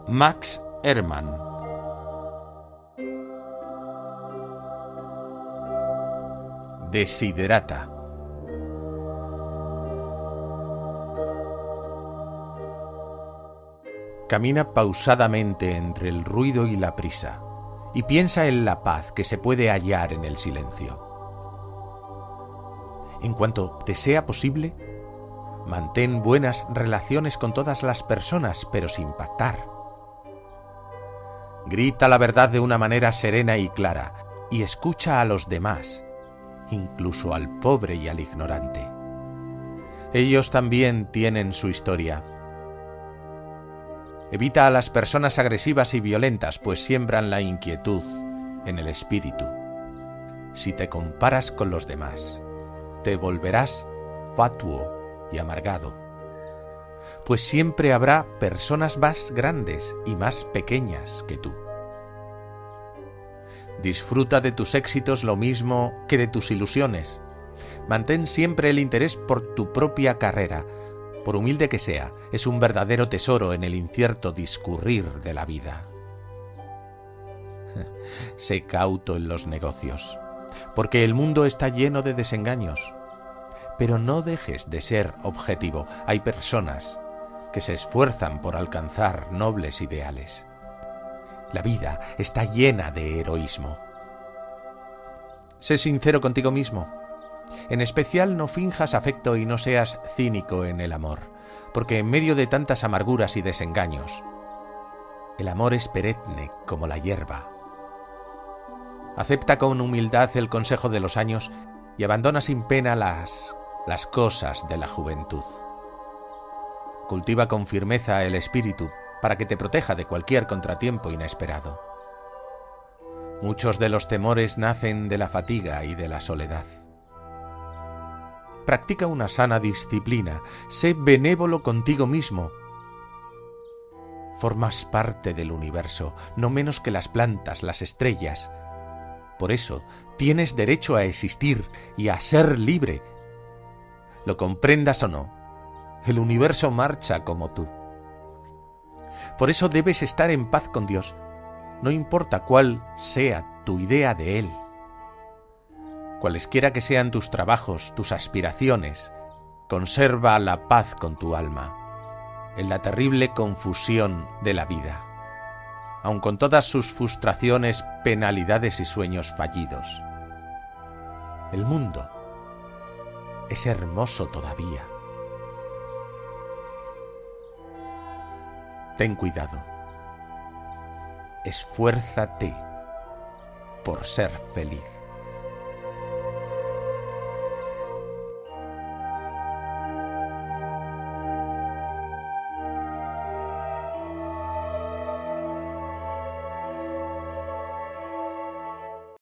Max Ehrmann. Desiderata. Camina pausadamente entre el ruido y la prisa, y piensa en la paz que se puede hallar en el silencio. En cuanto te sea posible, mantén buenas relaciones con todas las personas, pero sin pactar. Grita la verdad de una manera serena y clara, y escucha a los demás, incluso al pobre y al ignorante. Ellos también tienen su historia. Evita a las personas agresivas y violentas, pues siembran la inquietud en el espíritu. Si te comparas con los demás, te volverás fatuo y amargado, pues siempre habrá personas más grandes y más pequeñas que tú. Disfruta de tus éxitos lo mismo que de tus ilusiones. Mantén siempre el interés por tu propia carrera. Por humilde que sea, es un verdadero tesoro en el incierto discurrir de la vida. Sé cauto en los negocios, porque el mundo está lleno de desengaños. Pero no dejes de ser objetivo. Hay personas que se esfuerzan por alcanzar nobles ideales. La vida está llena de heroísmo. Sé sincero contigo mismo. En especial, no finjas afecto y no seas cínico en el amor, porque en medio de tantas amarguras y desengaños, el amor es perenne como la hierba. Acepta con humildad el consejo de los años y abandona sin pena las cosas de la juventud. Cultiva con firmeza el espíritu para que te proteja de cualquier contratiempo inesperado. Muchos de los temores nacen de la fatiga y de la soledad. Practica una sana disciplina, sé benévolo contigo mismo. Formas parte del universo, no menos que las plantas, las estrellas. Por eso, tienes derecho a existir y a ser libre. Lo comprendas o no, el universo marcha como tú. Por eso debes estar en paz con Dios, no importa cuál sea tu idea de Él. Cualesquiera que sean tus trabajos, tus aspiraciones, conserva la paz con tu alma, en la terrible confusión de la vida, aun con todas sus frustraciones, penalidades y sueños fallidos. El mundo es hermoso todavía. Ten cuidado. Esfuérzate por ser feliz.